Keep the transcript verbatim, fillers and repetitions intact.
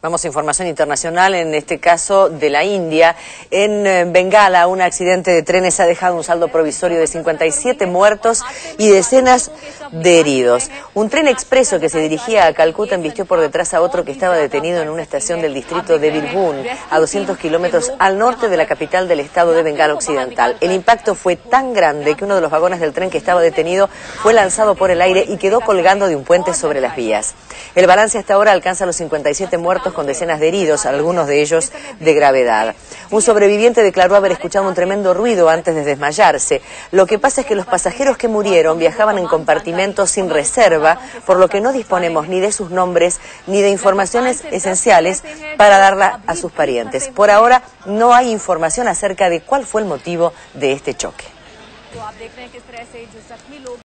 Vamos a información internacional, en este caso de la India. En Bengala, un accidente de trenes ha dejado un saldo provisorio de cincuenta y siete muertos y decenas de heridos. Un tren expreso que se dirigía a Calcuta embistió por detrás a otro que estaba detenido en una estación del distrito de Birbhum, a doscientos kilómetros al norte de la capital del estado de Bengala Occidental. El impacto fue tan grande que uno de los vagones del tren que estaba detenido fue lanzado por el aire y quedó colgando de un puente sobre las vías. El balance hasta ahora alcanza los cincuenta y siete muertos con decenas de heridos, algunos de ellos de gravedad. Un sobreviviente declaró haber escuchado un tremendo ruido antes de desmayarse. Lo que pasa es que los pasajeros que murieron viajaban en compartimentos sin reserva, por lo que no disponemos ni de sus nombres ni de informaciones esenciales para darla a sus parientes. Por ahora no hay información acerca de cuál fue el motivo de este choque.